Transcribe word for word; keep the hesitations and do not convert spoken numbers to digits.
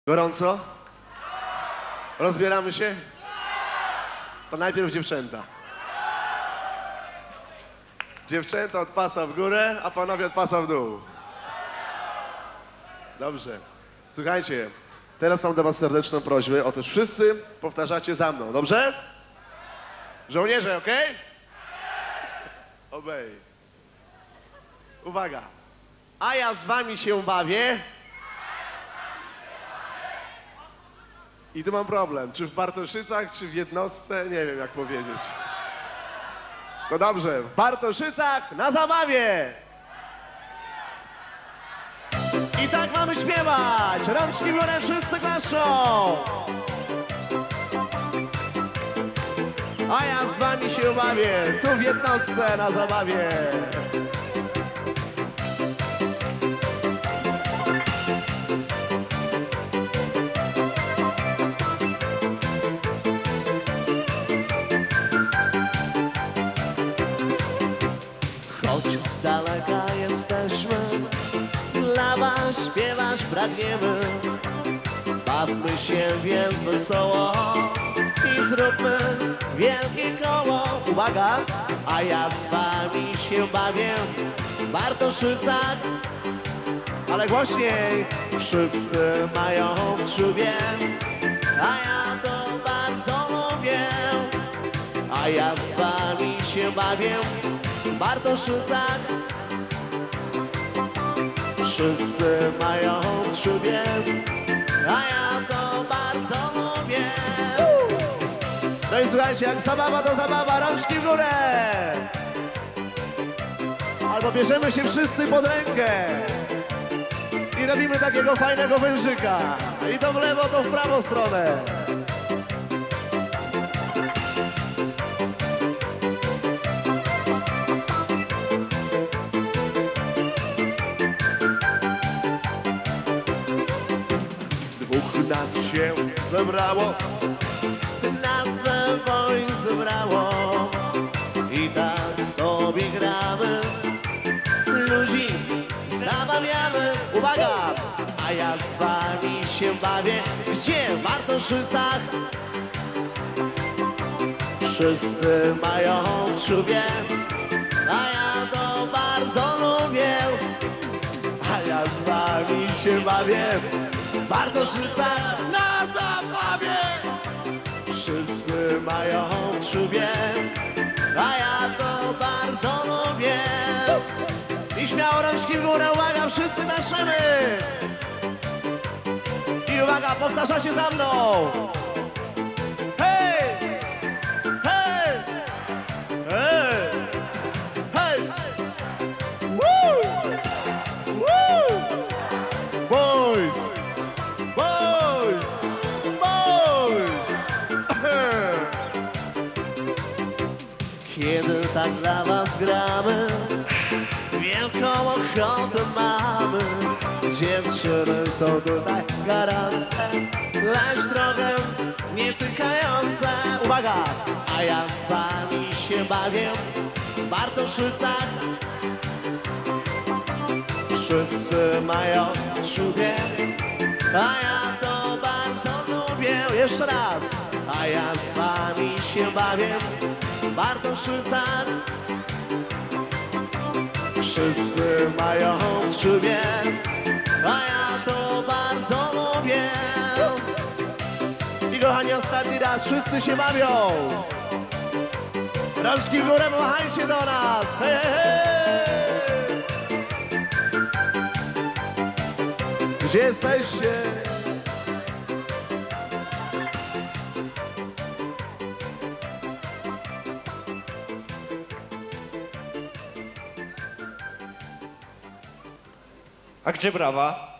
Gorąco? Rozbieramy się? To najpierw dziewczęta. Dziewczęta od pasa w górę, a panowie od pasa w dół. Dobrze. Słuchajcie, teraz mam do was serdeczną prośbę. Otóż wszyscy powtarzacie za mną, dobrze? Żołnierze, okej? Okay? Obej. Uwaga. A ja z wami się bawię. I tu mam problem, czy w Bartoszycach, czy w jednostce, nie wiem jak powiedzieć. To dobrze, w Bartoszycach na zabawie! I tak mamy śpiewać, rączki w górę, wszyscy klaszczą! A ja z wami się bawię, tu w jednostce na zabawie! Choć z daleka jesteśmy, dla was śpiewać pragniemy. Bawmy się więc wesoło i zróbmy wielkie koło. Uwaga! A ja z wami się bawię w Bartoszycach. Ale głośniej! Wszyscy mają w czubie, a ja to bardzo lubię. A ja z wami się bawię w Bartoszycach. Wszyscy mają w czubie, a ja to bardzo lubię. No i słuchajcie, jak zabawa to zabawa, rączki w górę! Albo bierzemy się wszyscy pod rękę i robimy takiego fajnego wężyka. I to w lewo, to w prawą stronę. Dwóch nas się zebrało, nazwę wojsk zebrało. I tak sobie gramy, ludzi zabawiamy. Uwaga! A ja z wami się bawię, gdzie? W Bartoszycach. Wszyscy mają w czubie, a ja to bardzo lubię. A ja z wami się bawię w Bartoszycach na zabawie. Wszyscy mają w czubie, a ja to bardzo lubię. I śmiało rączki w górę, uwaga, wszyscy naszymy! I uwaga, powtarzacie za mną! Hej! Hej! Hej! Hej! Woo! Woo! Boys! Boys! Boys! Kiedy tak dla was gramy, wielką ochotę mamy. Dziewczyny są tutaj garanckie, lecz drogę nietykające. Uwaga! A ja z wami się bawię w Bartoszycach. Wszyscy mają w czubie, a ja to bardzo lubię. Jeszcze raz! A ja z wami się bawię w Bartoszycach. Wszyscy mają w czubie, a ja to bardzo lubię. I kochani, ostatni raz, wszyscy się bawią! Rączki w górę, machajcie do nas! Hej, hej! Gdzie jesteście? A gdzie brawa?